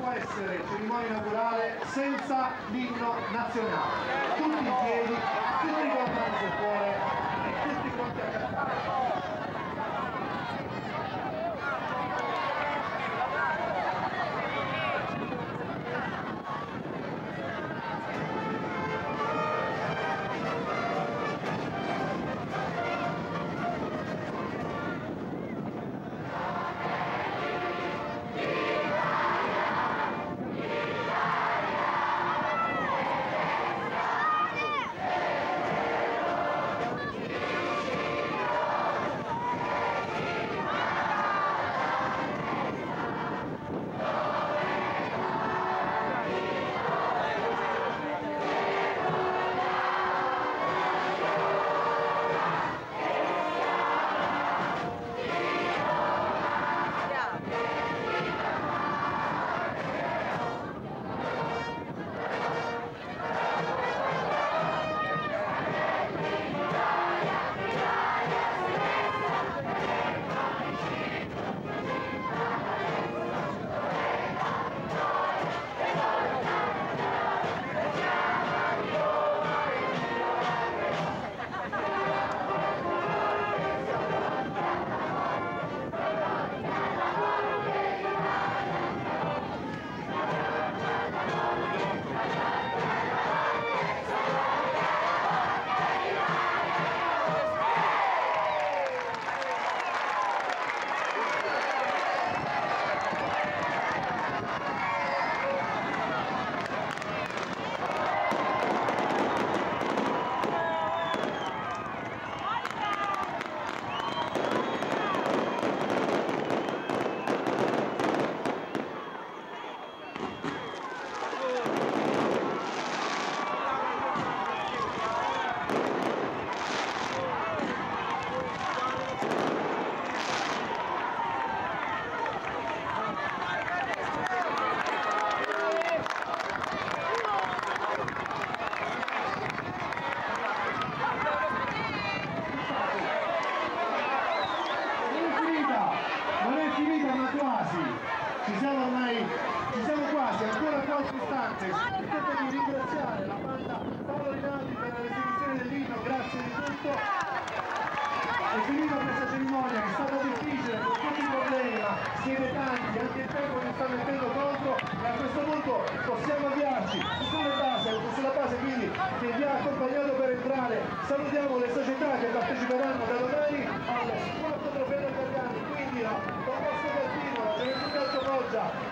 può essere cerimonia inaugurale senza l'inno nazionale. Tutti in piedi, tutti con mano sul cuore e tutti pronti a cantare. Ci siamo quasi, ancora qualche istante. Il tempo di ringraziare la banda Paolo Rinaldi per l'esecuzione dell'inno, grazie di tutto. È finita questa cerimonia, è stata difficile con tutti i problemi, ma siete tanti, anche il tempo mi sta mettendo contro e a questo punto possiamo avviarci sulla base quindi che vi ha accompagnato per entrare. Salutiamo le società che parteciperanno da domani al quarto trofeo italiano, quindi la Tommaso Calvino, la Gioventù Calcio Foggia,